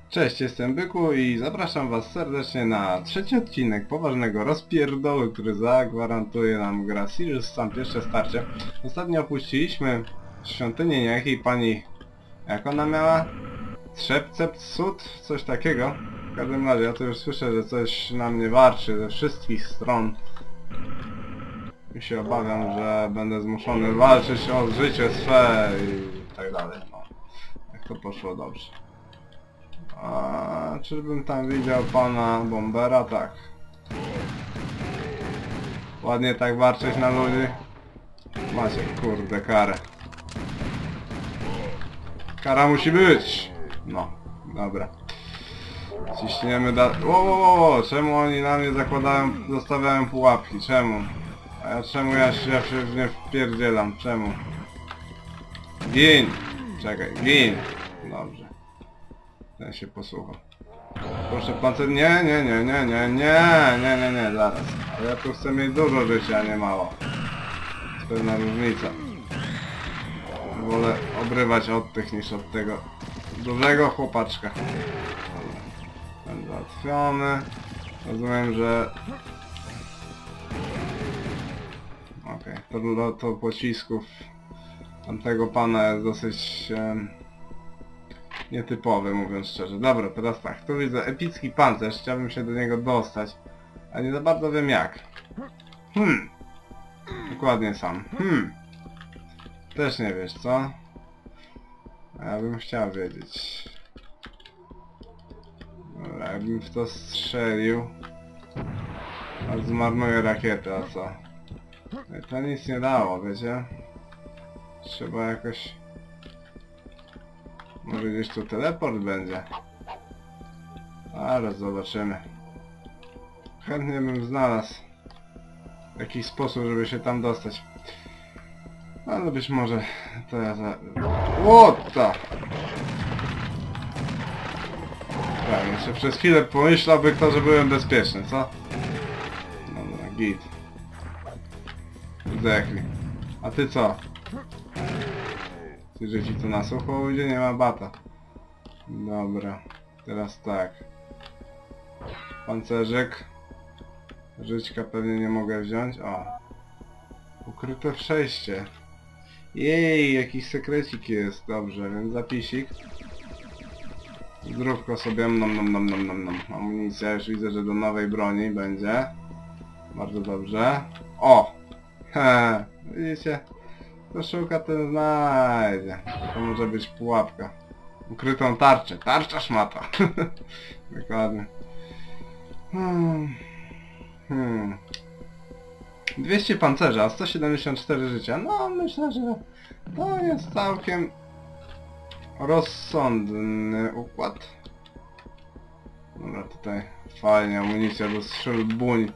Cześć, jestem Byku i zapraszam was serdecznie na trzeci odcinek poważnego rozpierdolu, który zagwarantuje nam gra Serious Sam pierwsze starcie. Ostatnio opuściliśmy świątynię niejakiej pani... jak ona miała? Trzepcepsut? Coś takiego. W każdym razie ja tu już słyszę, że coś na mnie warczy ze wszystkich stron. I się obawiam, że będę zmuszony walczyć o życie swe i tak dalej. No, jak to poszło dobrze. A czyżbym tam widział pana Bombera? Tak. Ładnie tak warczyć na ludzi. Macie, kurde, karę. Kara musi być! No, dobra. Ciśniemy dalej. Ło, czemu oni na mnie zakładają, zostawiają pułapki? Czemu? A ja czemu ja się nie wpierdzielam? Czemu? Gin! Czekaj, gin! Dobrze. Ten się posłuchał. Proszę pancer... Nie, zaraz. Ale ja tu chcę mieć dużo życia, a nie mało. To pewna różnica. Wolę obrywać od tych niż od tego dużego chłopaczka. Ten załatwiony. Rozumiem, że... Okej, to pocisków tamtego pana jest dosyć... nietypowy, mówiąc szczerze. Dobra, teraz tak, tu widzę epicki pancerz, chciałbym się do niego dostać, a nie za bardzo wiem jak. Dokładnie sam. Też nie wiesz, co? A ja bym chciał wiedzieć. Dobra, jakbym w to strzelił... a zmarnuję rakietę, a co? To nic nie dało, wiecie? Trzeba jakoś... może gdzieś tu teleport będzie. Zaraz zobaczymy. Chętnie bym znalazł jakiś sposób, żeby się tam dostać. Ale być może to ja za... Łota! Tak, jeszcze przez chwilę pomyślałby kto, że byłem bezpieczny, co? Dobra, git. Zdechli. A ty co? Że ci to na sucho ujdzie, nie ma bata. Dobra, teraz tak. Pancerzyk. Żyćka pewnie nie mogę wziąć. O. Ukryte przejście. Jej, jakiś sekrecik jest. Dobrze, więc zapisik. Zdrówko sobie nom. Amunicja, już widzę, że do nowej broni będzie. Bardzo dobrze. O! He, widzicie? Kto szuka, ten znajdzie. To może być pułapka. Ukrytą tarczę. Tarcza szmata. Dokładnie. 200 pancerza, 174 życia. No, myślę, że to jest całkiem rozsądny układ. Dobra, tutaj fajnie, amunicja do strzelbuń.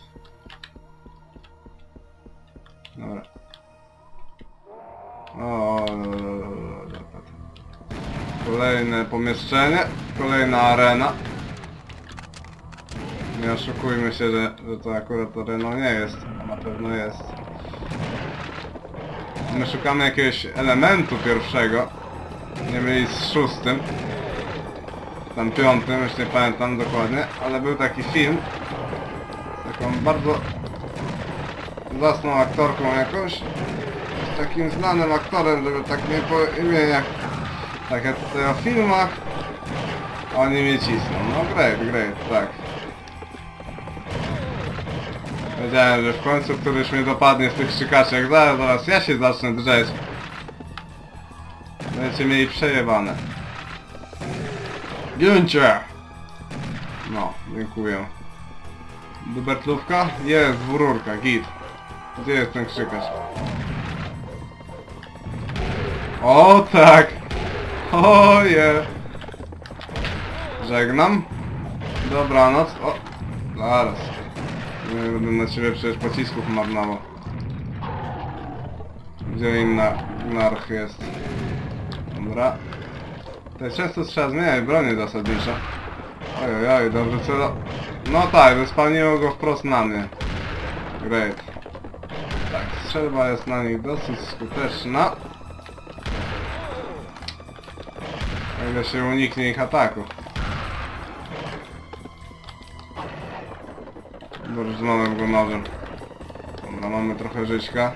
Dobra. O, kolejne pomieszczenie, kolejna arena. Nie oszukujmy się, że to akurat areną nie jest, a na pewno jest. My szukamy jakiegoś elementu pierwszego, nie mylić z 6. Tam 5, już nie pamiętam dokładnie, ale był taki film z taką bardzo zacną aktorką jakąś. Takim znanym aktorem, żeby tak nie po imieniach. Tak jak tutaj o filmach, oni mnie cisną. No great, tak. Wiedziałem, że w końcu któryś mnie dopadnie z tych krzykaczek. Zaraz ja się zacznę drzeć. Będziecie mieli przejebane. Gięcie! No, dziękuję. Dubertlówka? Jest, dwururka, git. Gdzie jest ten krzykacz? O tak! Oje! Żegnam. Dobranoc. O! Zaraz. Nie będę na ciebie przecież pocisków marnował. Gdzie inna narch jest? Dobra. Tutaj często trzeba zmieniać bronię zasadniczo. Ojej, dobrze celo... No tak, wyspawniło go wprost na mnie. Great. Tak, strzelba jest na nich dosyć skuteczna. O ile się uniknie ich ataku. Dorżnąłem go nożem. Dobra, mamy trochę żyćka.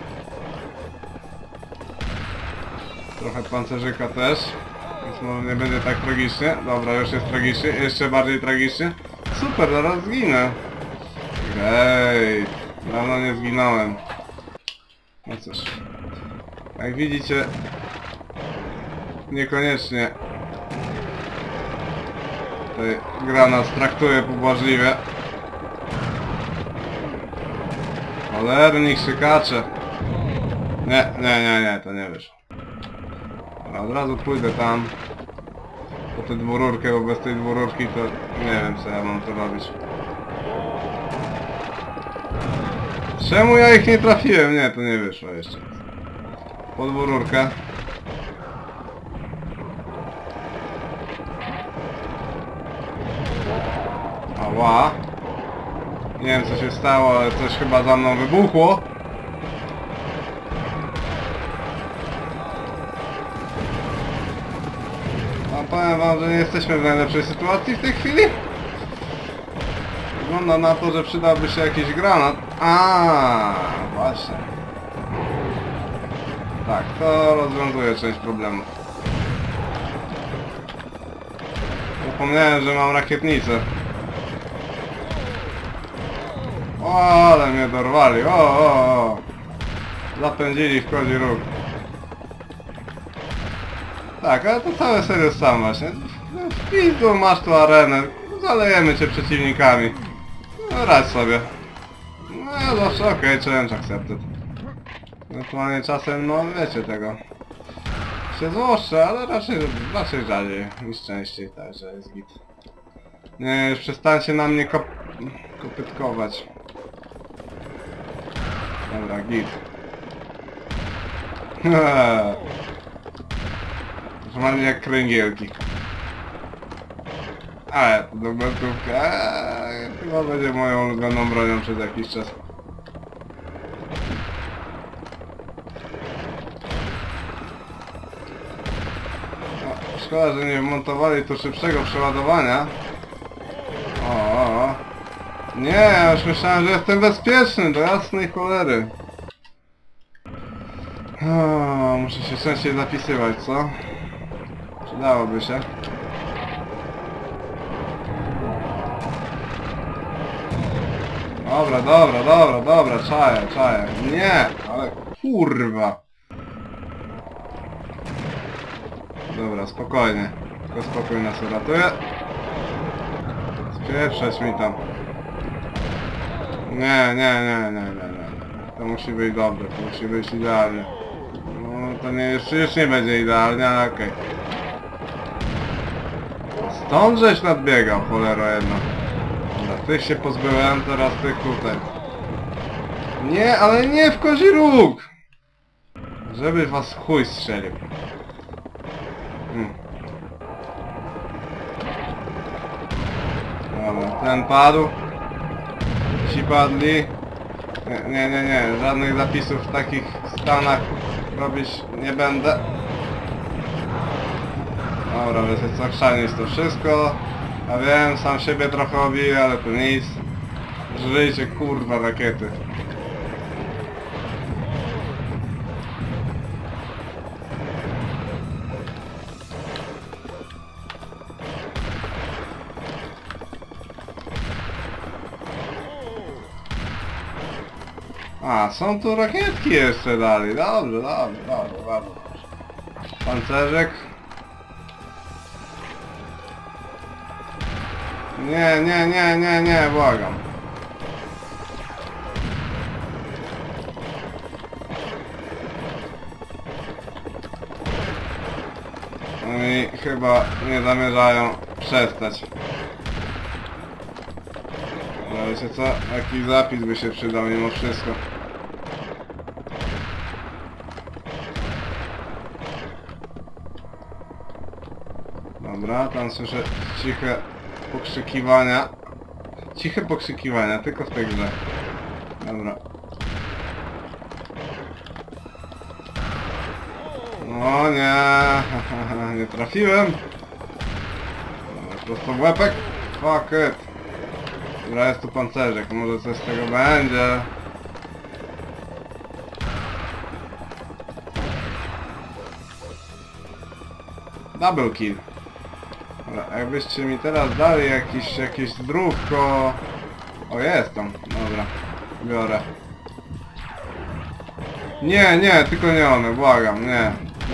Trochę pancerzyka też. Więc może nie będzie tak tragicznie. Dobra, już jest tragicznie. Jeszcze bardziej tragicznie. Super, zaraz zginę. Great. Dawno nie zginąłem. No cóż. Jak widzicie, niekoniecznie tutaj gra nas traktuje pobłażliwie. Cholerni krzykacze. Nie, to nie wyszło. Dobra, od razu pójdę tam po tę dwururkę, bo bez tej dwururki to nie wiem co ja mam tu robić. Czemu ja ich nie trafiłem? Nie, to nie wyszło jeszcze. Po dwururkę. Ała. Nie wiem co się stało, ale coś chyba za mną wybuchło. No powiem wam, że nie jesteśmy w najlepszej sytuacji w tej chwili. Wygląda na to, że przydałby się jakiś granat. Właśnie. Tak, to rozwiązuje część problemu. Zapomniałem, że mam rakietnicę. O, ale mnie dorwali. O. Zapędzili w kozi róg. Tak, ale to całe serio sam właśnie. W pizdu masz tu arenę. Zalejemy cię przeciwnikami. No radź sobie. No zawsze okej, challenge accepted. Ewentualnie czasem, no wiecie tego. Się złoszczę, ale raczej rzadziej niż częściej, także jest git. Nie, już przestańcie na mnie kopytkować. Dobra, git. Normalnie jak kręgielki. Ale to dogmatówka chyba będzie moją ulubioną bronią przez jakiś czas. Szkoda, że nie wmontowali tu szybszego przeładowania. O. Nie, ja już myślałem, że jestem bezpieczny, do jasnej cholery. Muszę się częściej zapisywać, co? Przydałoby się. Dobra, czaję. Nie, ale kurwa. Dobra, spokojnie. Tylko spokój nas uratuje. Spieprzać mi tam. Nie. To musi być dobre, to musi być idealnie. No to nie, już nie będzie idealnie, ale okej. Stąd żeś nadbiegał, cholero jedna. Dobra, tych się pozbyłem, teraz tych tutaj. Nie, ale nie w kozi róg! Żeby was chuj strzelił. Dobra, ten padł. Ci padli. Nie, żadnych zapisów w takich stanach robić nie będę. Dobra, wiecie co, chrzanie jest to wszystko. Ja wiem, sam siebie trochę obiję, ale to nic. Żyjcie kurwa rakiety. Są tu rakietki jeszcze dalej. Dobrze. Pancerzyk. Nie, błagam. Oni chyba nie zamierzają przestać. No wiecie co? Jakiś zapis by się przydał mimo wszystko. Dobra, tam słyszę ciche pokrzykiwania. Ciche pokrzykiwania, tylko w tej grze. Dobra. No nie, nie trafiłem. Dobra, prosto w łepek. Fuck it. Dobra, jest tu pancerzek, może coś z tego będzie. Double kill. Dobra, jakbyście mi teraz dali jakieś zdrówko... O, jest tam. Dobra, biorę. Nie, tylko nie one, błagam, nie.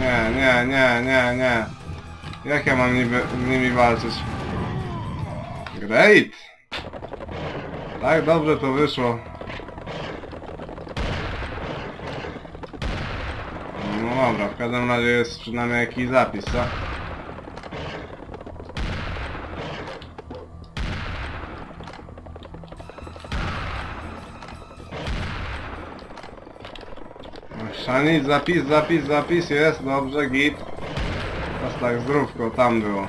Nie. Jak ja mam z nimi walczyć? Great! Tak dobrze to wyszło. No dobra, w każdym razie jest przynajmniej jakiś zapis, co? Szanić, zapis, jest, dobrze, git. Teraz tak, zdrówko, tam było.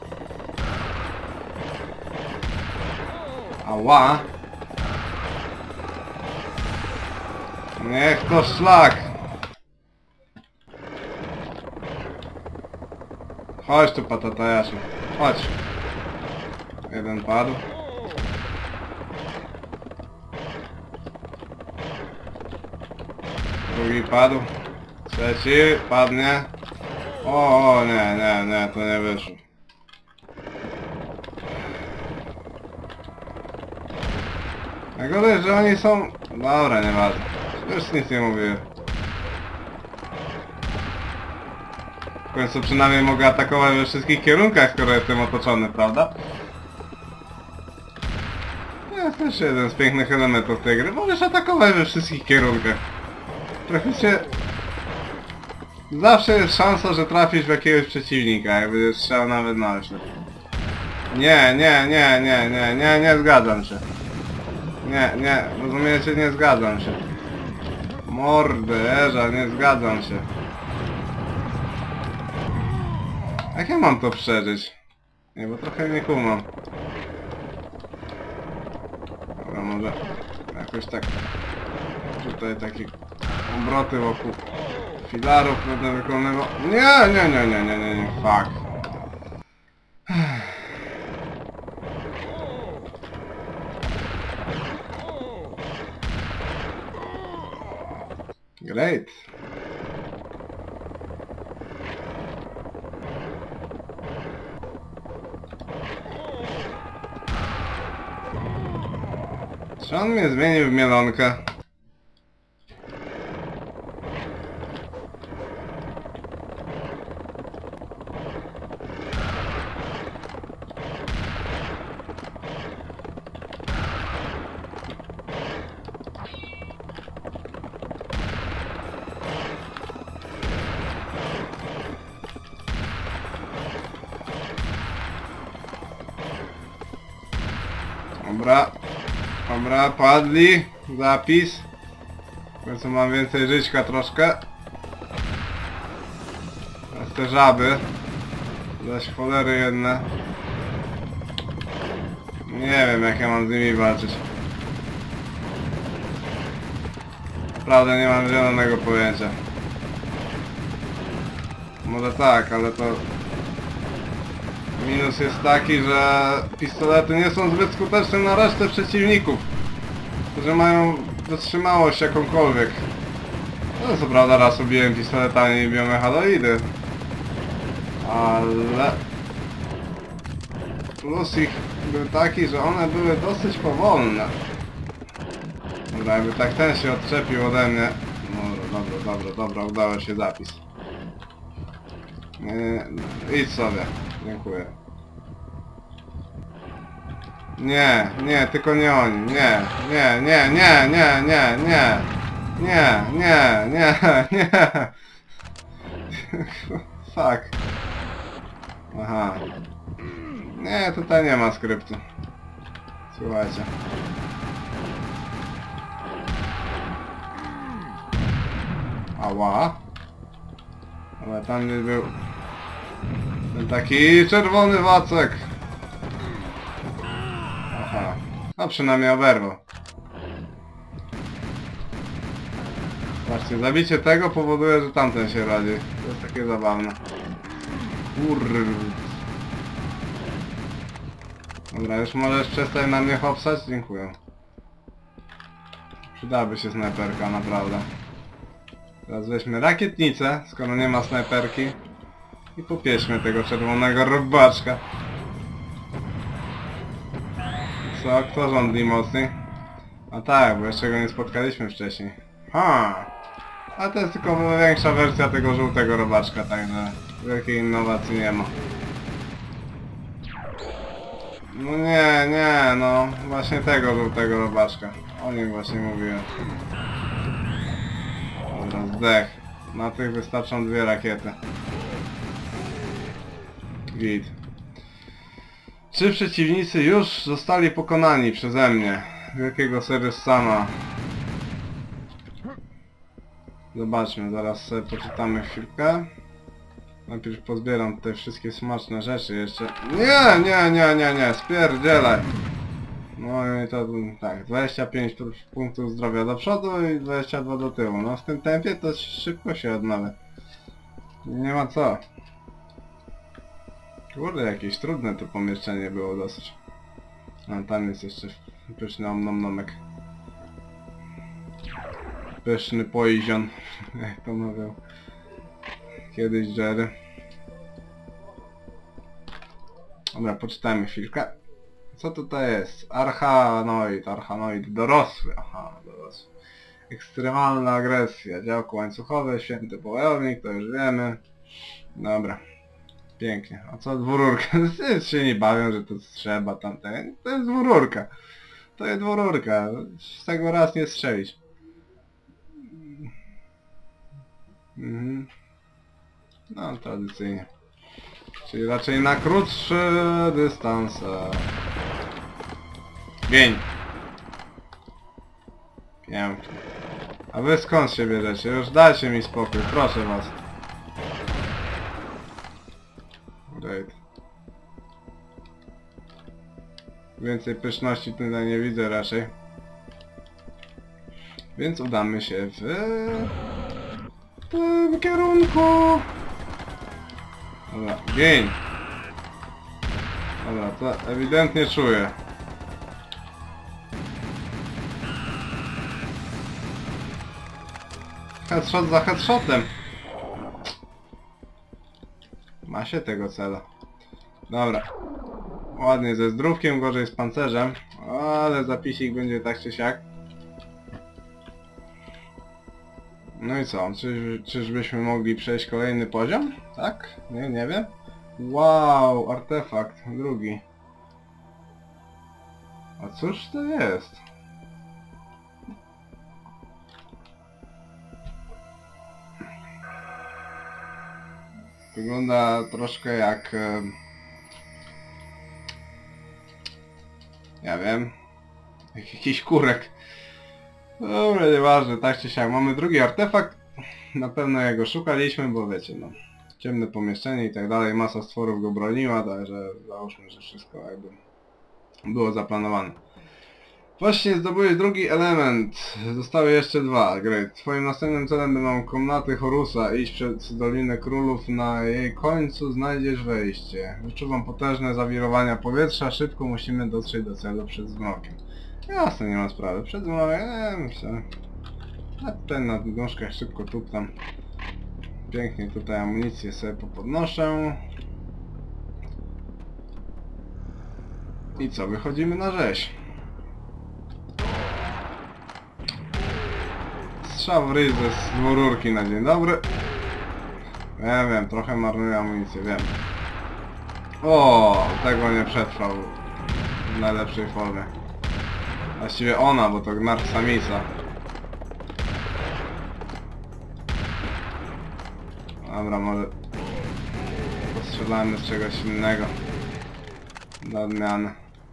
Ała! Niech to szlak! Chodź tu, patatajaszu, chodź. Jeden padł. Drugi padł. Trzeci padnie. O, nie, to nie wyszło. Najgorzej, że oni są... Dobra, nieważne. Już nic nie mówię. W końcu przynajmniej mogę atakować we wszystkich kierunkach, skoro jestem otoczony, prawda? To jest też jeden z pięknych elementów tej gry. Możesz atakować we wszystkich kierunkach. Praktycznie... Zawsze jest szansa, że trafisz w jakiegoś przeciwnika, jakby strzelał nawet na oślep. Nie zgadzam się. Nie, rozumiecie, nie zgadzam się. Morderza, nie zgadzam się. Jak ja mam to przeżyć? Nie, bo trochę nie kumam. Dobra, może jakoś tak... Tutaj takie obroty wokół filarów będę wykonywał. Nie, fuck. Great. Czy on mnie zmienił w mielonkę? Dobra, padli. Zapis. W końcu mam więcej żyćka troszkę. Teraz te żaby. Zaś cholery jedne. Nie wiem, jak ja mam z nimi walczyć. Naprawdę nie mam zielonego pojęcia. Może tak, ale to... Minus jest taki, że pistolety nie są zbyt skuteczne na resztę przeciwników, którzy mają wytrzymałość jakąkolwiek. No co prawda raz ubiłem pistoletami biomechaloidy, ale... Plus ich był taki, że one były dosyć powolne. Dobra, jakby tak ten się odczepił ode mnie. Dobra, udało się zapis. Idź sobie. Dziękuję. Nie, tylko nie oni. Nie. Fuck. Aha. Nie, tutaj nie ma skryptu. Słuchajcie. Ała. Ale tam gdzieś był... Ten taki czerwony wacek. Aha. No przynajmniej oberwał. Patrzcie, zabicie tego powoduje, że tamten się radzi. To jest takie zabawne. Dobra, już możesz przestać na mnie hopsać? Dziękuję. Przydałaby się snajperka, naprawdę. Teraz weźmy rakietnicę, skoro nie ma snajperki. I popieśmy tego czerwonego robaczka. Co? Kto rządzi mocniej? A tak, bo jeszcze go nie spotkaliśmy wcześniej. Ha! A to jest tylko większa wersja tego żółtego robaczka, także wielkiej innowacji nie ma. No nie, nie, no właśnie tego żółtego robaczka. O nim właśnie mówiłem. Dobra, zdech. Na tych wystarczą 2 rakiety. Git. 3 przeciwnicy już zostali pokonani przeze mnie. Wielkiego Serious Sama. Zobaczmy, zaraz sobie poczytamy chwilkę. Najpierw pozbieram te wszystkie smaczne rzeczy jeszcze. Nie, spierdzielaj. No i to tak, 25 punktów zdrowia do przodu i 22 do tyłu. No w tym tempie to szybko się odnawia. Nie ma co. Kurde, jakieś trudne to pomieszczenie było dosyć. A tam jest jeszcze pyszny omnomnomek. Pyszny poizion, jak to mówił kiedyś Jerry. Dobra, poczytajmy chwilkę. Co tutaj jest? Archanoid, dorosły. Aha, dorosły. Ekstremalna agresja, działko łańcuchowe, święty bojownik, to już wiemy. Dobra. Pięknie. A co dwururka? się nie bawią, że to trzeba tamten. To jest dwururka. To jest dwururka. Z tego raz nie strzelić. No, tradycyjnie. Czyli raczej na krótsze dystanse. Gień! Pięknie. A wy skąd się bierzecie? Już dajcie mi spokój, proszę was. Great. Więcej pyszności tutaj nie widzę raczej. Więc udamy się w tym kierunku. Dobra, gień. Dobra, to ewidentnie czuję. Headshot za headshotem. Ma się tego cela. Dobra. Ładnie ze zdrówkiem, gorzej z pancerzem. Ale zapisik będzie tak czy siak. No i co? Czyżbyśmy mogli przejść kolejny poziom? Tak? Nie wiem. Wow, artefakt. Drugi. A cóż to jest? Wygląda troszkę jak... ja wiem. Jak jakiś kurek. Dobra, nieważne, tak czy siak. Mamy drugi artefakt. Na pewno jego szukaliśmy, bo wiecie, no. Ciemne pomieszczenie i tak dalej. Masa stworów go broniła, także załóżmy, że wszystko jakby było zaplanowane. Właśnie zdobyłeś drugi element. Zostały jeszcze 2. Great. Twoim następnym celem będą komnaty Horusa. Idź przez Dolinę Królów. Na jej końcu znajdziesz wejście. Wyczuwam potężne zawirowania powietrza. Szybko musimy dotrzeć do celu przed zmrokiem. Jasne, nie ma sprawy. Przed zmrokiem, myślę. A tutaj na nóżkach szybko tuptam. Pięknie tutaj amunicję sobie popodnoszę. I co? Wychodzimy na rzeź. Strzał w ryj z dwururki na dzień dobry. Wiem, trochę marnuję amunicję, wiem. O, tego nie przetrwał w najlepszej formie. Właściwie ona, bo to Gnark Samisa. Dobra, może postrzelamy z czegoś innego. Do odmiany.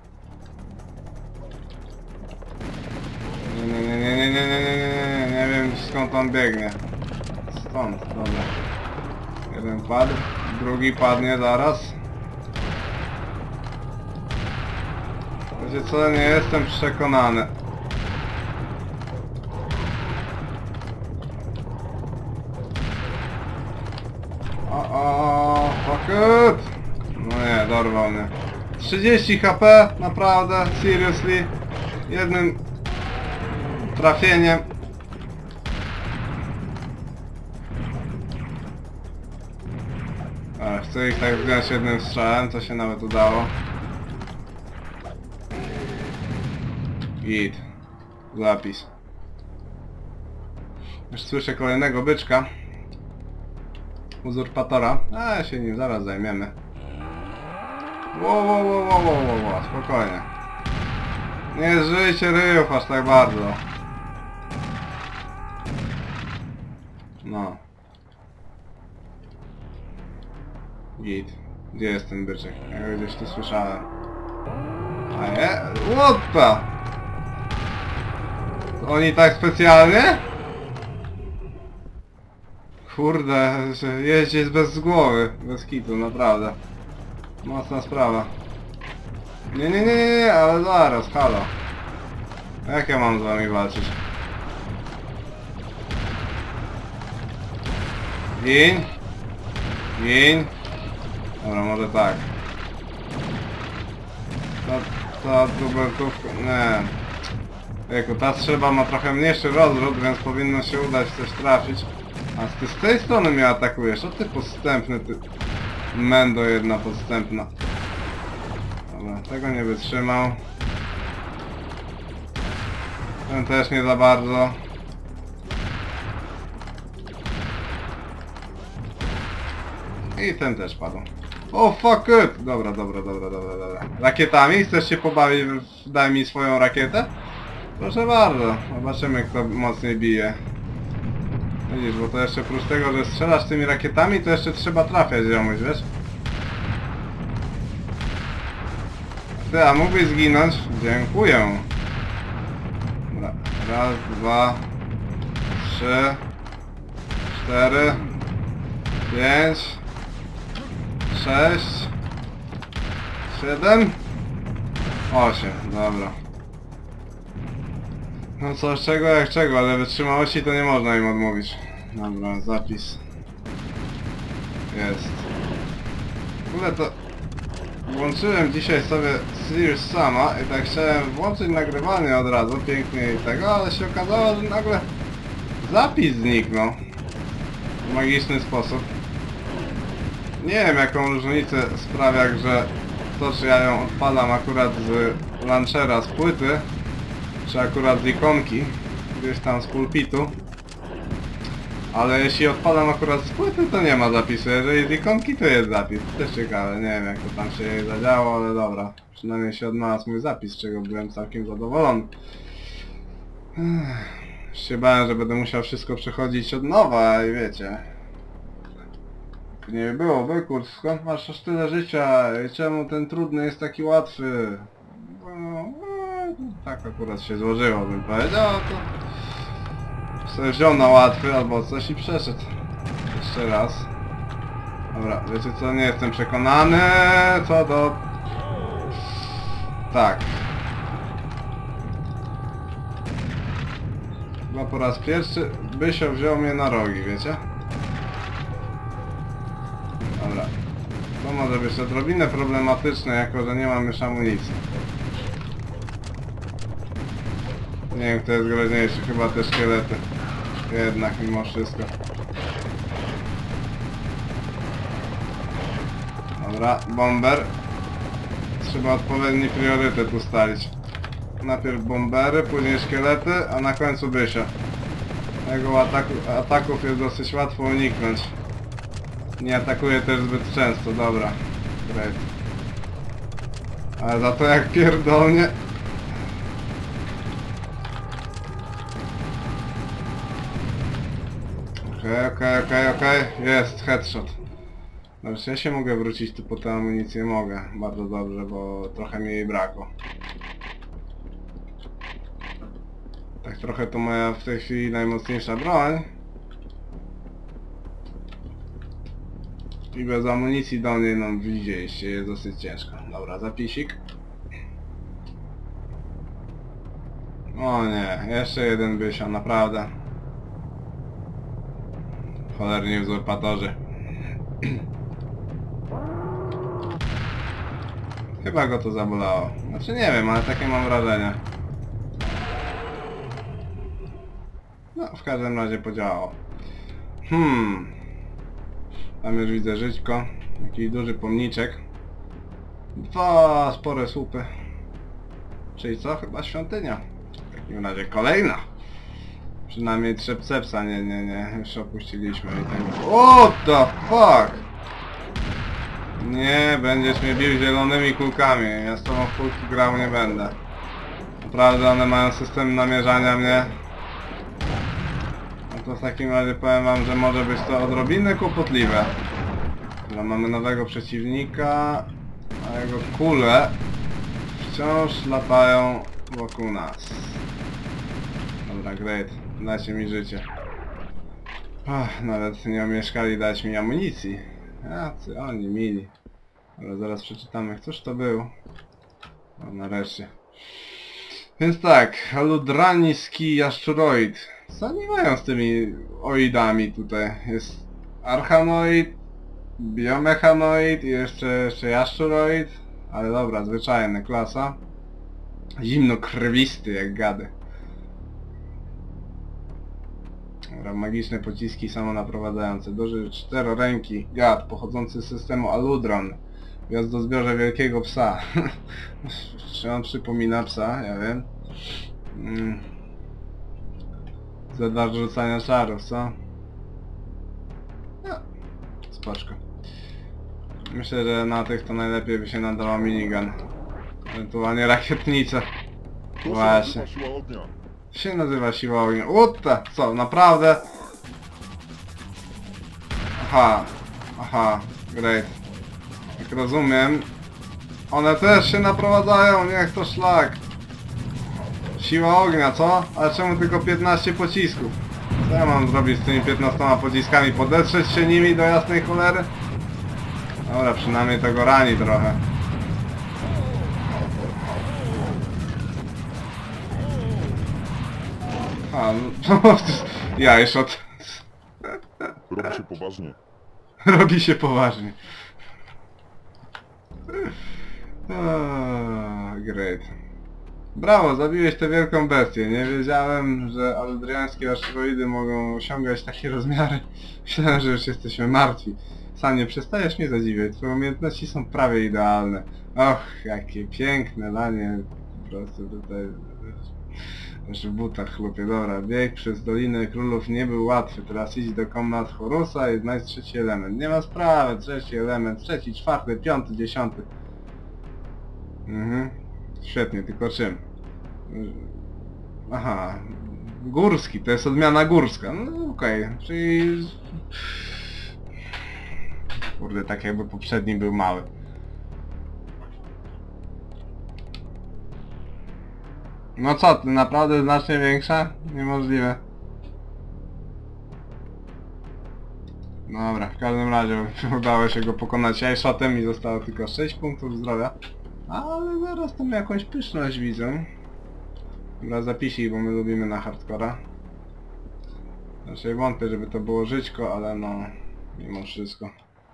Nie wiem skąd on biegnie. Stąd, dobra. Jeden padł, drugi padnie zaraz. Wiecie co, nie jestem przekonany. Fuck it! No nie, dorwał mnie. 3 30 HP, naprawdę, seriously. Jednym trafieniem. Chcę ich tak wziąć jednym strzałem, co się nawet udało. Git. Zapis. Już słyszę kolejnego byczka. Uzurpatora. A się nim zaraz zajmiemy. Wow, spokojnie. Nie żyjcie ryjów aż tak bardzo. No. Git. Gdzie jest ten byczek? Ja go gdzieś tu słyszałem. A nie? What the? Oni tak specjalnie? Kurde, że jeździec bez głowy, bez kitu, naprawdę. Mocna sprawa. Nie, ale zaraz, halo. Jak ja mam z wami walczyć? Gin. Dobra, może tak. Ta dubeltówka... Nie. Ejku, ta strzelba ma trochę mniejszy rozrzut, więc powinno się udać coś trafić. A ty z tej strony mnie atakujesz, o ty podstępny, ty... Mendo jedna podstępna. Dobra, tego nie wytrzymał. Ten też nie za bardzo. I ten też padł. O fuck it! Dobra. Rakietami? Chcesz się pobawić? Daj mi swoją rakietę? Proszę bardzo. Zobaczymy, kto mocniej bije. Widzisz, bo to jeszcze oprócz tego, że strzelasz tymi rakietami, to jeszcze trzeba trafiać, ziomuś, wiesz? Ty, a mógłbyś zginąć? Dziękuję. Dobra. Raz, dwa, 3, 4, 5, 6, 7, 8, dobra. No co, czego jak czego, ale wytrzymałości to nie można im odmówić. Dobra, zapis. Jest. W ogóle to... Włączyłem dzisiaj sobie Serious Sama i tak chciałem włączyć nagrywanie od razu, pięknie i tego, ale się okazało, że nagle zapis zniknął. W magiczny sposób. Nie wiem, jaką różnicę sprawia, że to, czy ja ją odpalam akurat z launchera, z płyty, czy akurat z ikonki, gdzieś tam z pulpitu. Ale jeśli odpalam akurat z płyty, to nie ma zapisu, jeżeli z ikonki, to jest zapis. Też ciekawe, nie wiem jak to tam się jej zadziało, ale dobra. Przynajmniej się odnalazł mój zapis, z czego byłem całkiem zadowolony. Już się bałem, że będę musiał wszystko przechodzić od nowa i wiecie. Nie było, Bykur, skąd masz aż tyle życia i czemu ten trudny jest taki łatwy? No, tak akurat się złożyło, bym powiedział, to sobie wziął na łatwy albo coś i przeszedł. Jeszcze raz. Dobra, wiecie co, nie jestem przekonany co do... Tak. Chyba po raz pierwszy Bysio wziął mnie na rogi, wiecie? Dobra. To może być odrobinę problematyczne, jako że nie mam już amunicji. Nie wiem, kto jest groźniejszy, chyba te szkielety. Jednak mimo wszystko. Dobra, bomber. Trzeba odpowiedni priorytet ustalić. Najpierw bombery, później szkielety, a na końcu Bysio. Jego ataków jest dosyć łatwo uniknąć. Nie atakuje też zbyt często, dobra. Great. Ale za to jak pierdolnie... Okej. Jest, headshot. Dobrze, ja się mogę wrócić tu po tę amunicję? Mogę. Bardzo dobrze, bo trochę mi jej brakło. Tak trochę to moja w tej chwili najmocniejsza broń. I bez amunicji do niej, no widzieliście, jest dosyć ciężko. Dobra, zapisik. O nie, jeszcze jeden Bysio, naprawdę. Cholerni uzurpatorzy. Chyba go to zabolało. Znaczy nie wiem, ale takie mam wrażenie. No, w każdym razie podziałało. Tam już widzę żyćko. Jakiś duży pomniczek. 2 spore słupy. Czyli co? Chyba świątynia. W takim razie kolejna. Przynajmniej Trzepcepsa, nie. Już opuściliśmy i tak. What the fuck? Nie, będziesz mnie bił zielonymi kulkami. Ja z tobą w kulki grał nie będę. Naprawdę one mają system namierzania mnie. No to w takim razie powiem wam, że może być to odrobinę kłopotliwe. No, mamy nowego przeciwnika, a jego kule wciąż latają wokół nas. Dobra, great. Dajcie mi życie. Nawet nie omieszkali dać mi amunicji. Jacy oni mili. Ale zaraz przeczytamy, któż to był. No nareszcie. Więc tak, Aludraniski jaszczuroid. Co oni mają z tymi oidami tutaj? Jest Archanoid, Biomechanoid i jeszcze jaszczuroid. Ale dobra, zwyczajny, klasa. Zimnokrwisty jak gady. Dobra, magiczne pociski samonaprowadzające. Duży czteroręki gad pochodzący z systemu Aludron. Gwiazdozbiorze wielkiego psa. Czy on przypomina psa? Ja wiem. Za 2 rzucania czarów, co? No, spoczko. Myślę, że na tych to najlepiej by się nadawał minigun. Ewentualnie rakietnice. Właśnie. Się nazywa siła ognia. What? Co? Naprawdę? Aha, great. Jak rozumiem, one też się naprowadzają, niech to szlak. Siła ognia, co? Ale czemu tylko 15 pocisków? Co ja mam zrobić z tymi 15 pociskami? Podetrzeć się nimi do jasnej cholery? Dobra, przynajmniej to go rani trochę. No, jajszot. Robi się poważnie. Robi się poważnie. Great. Brawo, zabiłeś tę wielką bestię. Nie wiedziałem, że aldriańskie asteroidy mogą osiągać takie rozmiary. Myślałem, że już jesteśmy martwi. Sam nie przestajesz mnie zadziwiać. Twoje umiejętności są prawie idealne. Och, jakie piękne lanie. Po prostu tutaj... Aż w butach chlupie. Dobra, bieg przez Dolinę Królów nie był łatwy. Teraz idź do komnat Horusa i znajdź 3. element. Nie ma sprawy, 3. element, 3., 4., 5., 10. Świetnie, tylko czym? Aha, górski, to jest odmiana górska. No okej, czyli... Kurde, tak jakby poprzedni był mały. No co, ty naprawdę znacznie większa? Niemożliwe. Dobra, w każdym razie udało się go pokonać jajszotem i zostało tylko 6 punktów zdrowia. Ale zaraz tam jakąś pyszność widzę. Dobra, zapisik, bo my lubimy na hardcora. Znaczy wątpię, żeby to było żyćko, ale no... Mimo wszystko.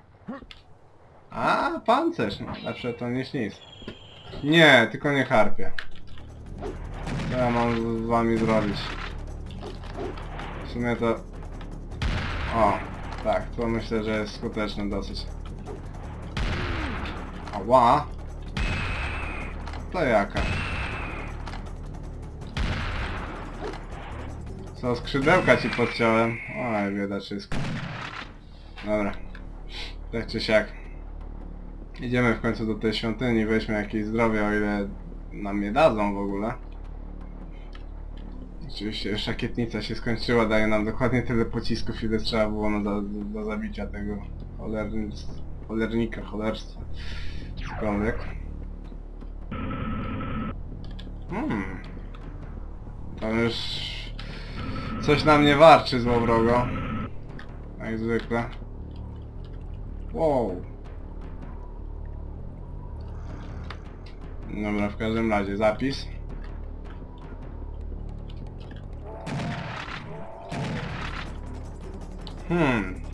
A, pancerz! No, lepsze to niż nic. Nie, tylko nie harpie. Co ja mam z wami zrobić? W sumie to... O, tak, to myślę, że jest skuteczne dosyć. Ała! To jaka? Co, skrzydełka ci podciąłem? Oj, biedaczysko. Dobra. Tak czy siak. Idziemy w końcu do tej świątyni, weźmy jakieś zdrowie, o ile nam je dadzą w ogóle. Oczywiście już rakietnica się skończyła, daje nam dokładnie tyle pocisków, ile trzeba było do zabicia tego cholernika, cholerstwa. Cokolwiek. To już... Coś na mnie warczy złowrogo. Jak zwykle. Wow. Dobra, w każdym razie zapis.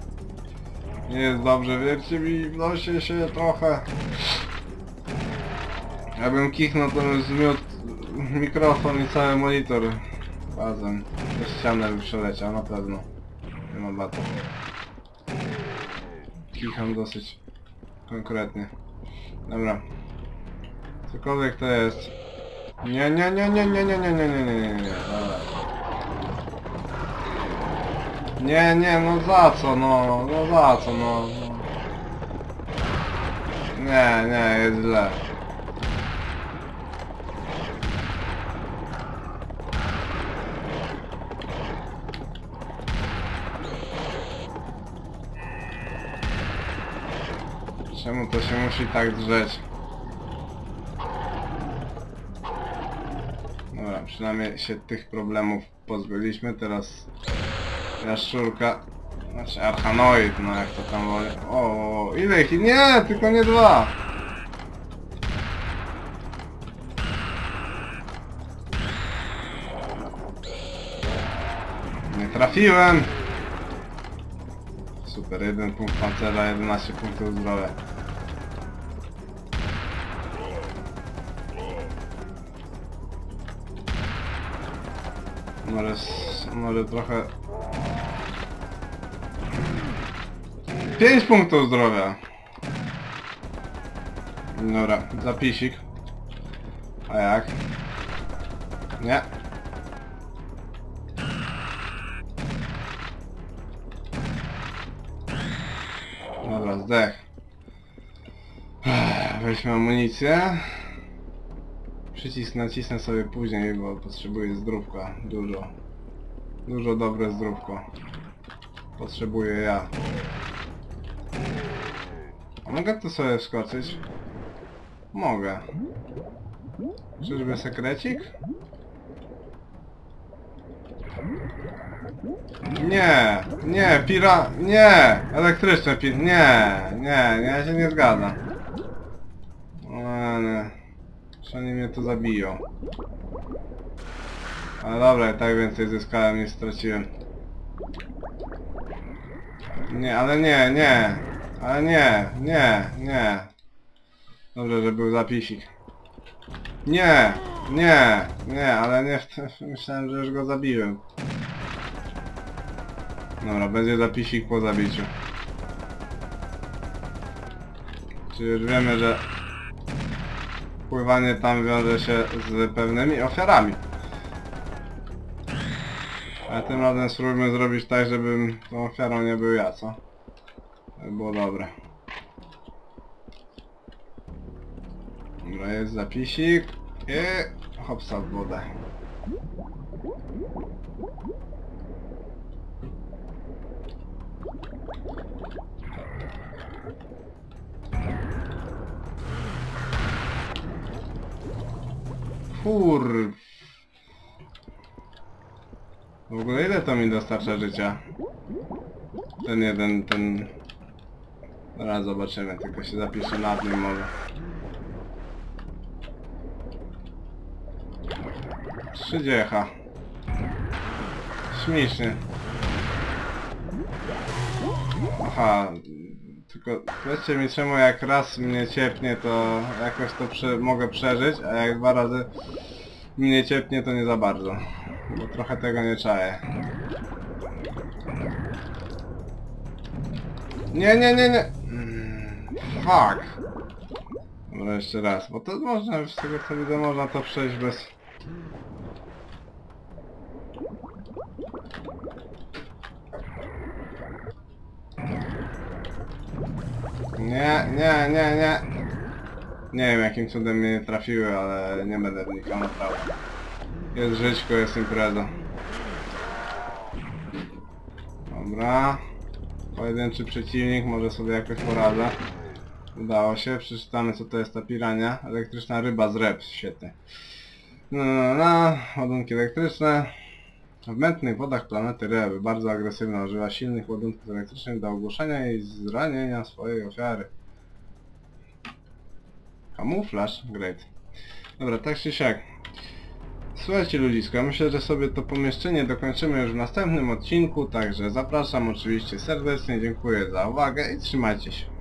Nie jest dobrze, wiercie mi, wnosi się trochę. Jakbym kichnął, to bym zmiótł mikrofon i cały monitor razem. Przez ścianę by przeleciał, na pewno. Nie ma bata. Kicham dosyć konkretnie. Dobra. Cokolwiek to jest. Nie. Dobra. Nie, no za co, no za co, no. Nie, jest źle. Czemu to się musi tak drzeć? Dobra, przynajmniej się tych problemów pozbyliśmy. Teraz jaszczurka, znaczy archanoid, no jak to tam woli. O, ile ich? Nie, tylko nie 2. Nie trafiłem. Super, 1 punkt pancerza, 11 punktów zdrowia. Może trochę... 5 punktów zdrowia. Dobra, zapisik. A jak? Nie. Dobra, zdech. Weźmy amunicję. Przycisk nacisnę sobie później, bo potrzebuję zdrówka. Dużo dobre zdrówko. Potrzebuję ja. A mogę tu sobie wskoczyć? Mogę. Czyżby sekrecik? Nie, nie! Elektryczne nie, ja się nie zgadzam. Nie. Że oni mnie tu zabiją. Ale dobra, i tak więcej zyskałem niż straciłem. Nie, ale nie. Ale nie. Dobrze, że był zapisik. Nie, ale nie, myślałem, że już go zabiłem. Dobra, będzie zapisik po zabiciu. Czyli już wiemy, że pływanie tam wiąże się z pewnymi ofiarami. Ale tym razem spróbujmy zrobić tak, żebym tą ofiarą nie był ja, co? To by było dobre. Dobra, jest zapisik i hopsa w wodę. W ogóle ile to mi dostarcza życia? Ten... Zaraz zobaczymy, tylko się zapiszę nad nim może. 30. Śmiesznie. Aha, tylko powiedzcie mi czemu jak raz mnie ciepnie to jakoś to mogę przeżyć, a jak 2 razy mnie ciepnie to nie za bardzo. Bo trochę tego nie czaję. Nie. Fuck. Dobra, jeszcze raz, bo to można, z tego co widzę, można to przejść bez... Nie. Nie wiem jakim cudem mnie nie trafiły, ale nie będę wnikał naprawdę. Jest żyćko, jest impreza. Dobra. Pojedynczy przeciwnik, może sobie jakoś poradzę. Udało się, przeczytamy co to jest ta pirania. Elektryczna ryba z rep, świetnie. Ładunki elektryczne. W mętnych wodach planety Ryby bardzo agresywna, używa silnych ładunków elektrycznych do ogłuszenia i zranienia swojej ofiary. Kamuflaż? Great. Dobra, tak czy siak. Słuchajcie ludzisko, myślę, że sobie to pomieszczenie dokończymy już w następnym odcinku, także zapraszam oczywiście serdecznie, dziękuję za uwagę i trzymajcie się.